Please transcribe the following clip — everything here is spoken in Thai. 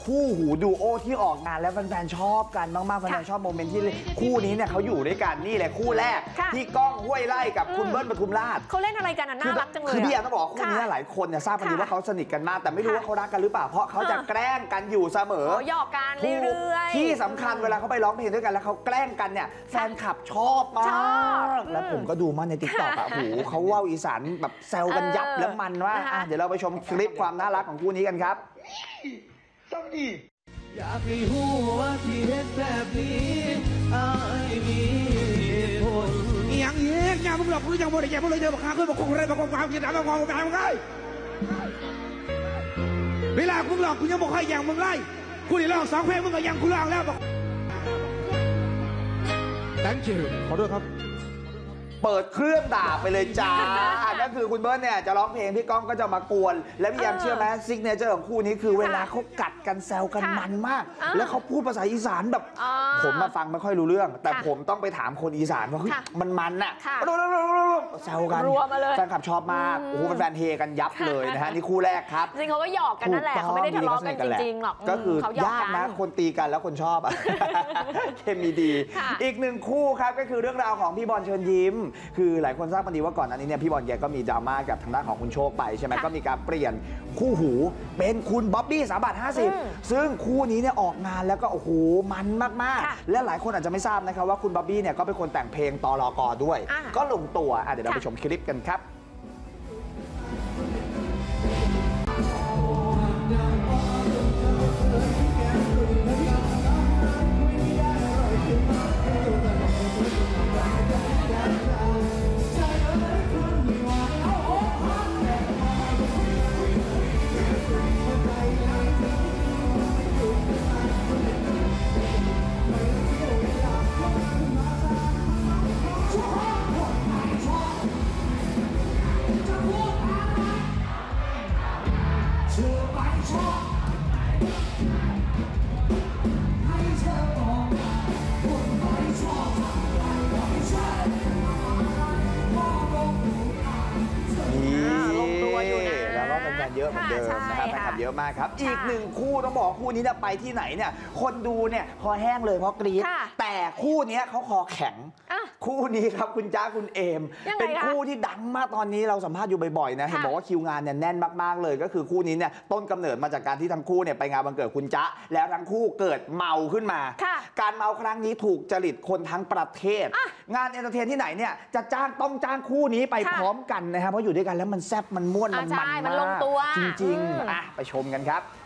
คู่หูดูโอที่ออกงานแล้วแฟนๆชอบกันมากๆแฟนๆชอบโมเมนต์ที่คู่นี้เนี่ยเขาอยู่ด้วยกันนี่เลยคู่แรกที่ก้องห้วยไร่กับคุณเบิ้ลปทุมราชเขาเล่นอะไรกันน่ารักจังเลยคือพี่แอมต้องบอกคู่นี้หลายคนเนี่ยทราบกันดีว่าเขาสนิทกันมากแต่ไม่รู้ว่าเขารักกันหรือเปล่าเพราะเขาจะแกล้งกันอยู่เสมอหยอกกันเรื่อยๆที่สำคัญเวลาเขาไปร้องเพลงด้วยกันแล้วเขาแกล้งกันเนี่ยแฟนคลับชอบมากแล้วผมก็ดูมาในติ๊กต็อกอะโอ้โหเขาว่าวอีสานแบบแซวกันยับแล้วมันว่าเดี๋ยวเราไปชมคลิปความน่ารักของคู่นี้กันครับต้องดีอยากให้หูว่าที่เฮ็ดแบบนี้อายมีผลอย่างเงี้ยงานมึงหลอกกูยังบ่ได้แก่มึงเลยเจอบักฮาขึ้นบักคงเลยบักคงความคิดถามบักคงไปมึงไงเวลามึงหลอกกูยังบ่ค่อยอย่างมึงไล่กูได้ร้อง2 เพลงมึงก็ยังกูร้องแล้วบอก Thank you ขอโทษครับเปิดเครื่องด่าไปเลยจ้านั่นคือคุณเบิร์ตเนี่ยจะร้องเพลงพี่ก้องก็จะมากวนแล้วพี่แอมเชื่อไหมซิกเนเจอร์ของคู่นี้คือเวลาเขากัดกันแซวกันมันมากแล้วเขาพูดภาษาอีสานแบบผมมาฟังไม่ค่อยรู้เรื่องแต่ผมต้องไปถามคนอีสานว่ามันน่ะแซวกันแฟนคลับชอบมากโอ้โหแฟนเฮกันยับเลยนะฮะนี่คู่แรกครับจริงเขาก็หยอกกันนั่นแหละเขาไม่ได้ทะเลาะกันจริงๆหรอกก็คือยากนะคนตีกันแล้วคนชอบเคมีดีอีกหนึ่งคู่ครับก็คือเรื่องราวของพี่บอลเชิญยิ้มคือหลายคนทราบกันดีว่าก่อนอันนี้เนี่ยพี่บอลแกก็มีดราม่ากับทางด้านของคุณโชคไปใช่ไหมก็มีการเปลี่ยนคู่หูเป็นคุณบ๊อบบี้3.50 ซึ่งคู่นี้เนี่ยออกงานแล้วก็โอ้โหมันมากๆและหลายคนอาจจะไม่ทราบนะครับว่าคุณบ๊อบบี้เนี่ยก็เป็นคนแต่งเพลงตลก.ด้วยก็ลงตัวเดี๋ยวเราไปชมคลิปกันครับเยอะเหมือนเดิมนะครับแฟนคลับเยอะมากครับอีกหนึ่งคู่ต้องบอกคู่นี้เนี่ยไปที่ไหนเนี่ยคนดูเนี่ยคอแห้งเลยเพราะกรี๊ดแต่คู่นี้เขาคอแข็งคู่นี้ครับคุณจ้าคุณเอมเป็นคู่ที่ดังมากตอนนี้เราสัมภาษณ์อยู่บ่อยๆนะเห็นบอกว่าคิวงานเนี่ยแน่นมากๆเลยก็คือคู่นี้เนี่ยต้นกำเนิดมาจากการที่ทั้งคู่เนี่ยไปงานวันเกิดคุณจ๊ะแล้วทั้งคู่เกิดเมาขึ้นมาการเมาครั้งนี้ถูกจริตคนทั้งประเทศงานเอนเตอร์เทนที่ไหนเนี่ยจะต้องจ้างคู่นี้ไปพร้อมกันนะครับเพราะอยู่ด้วยกันแล้วมันแซ่บมันม่วนมันลงตัวจริงๆไปชมกันครับ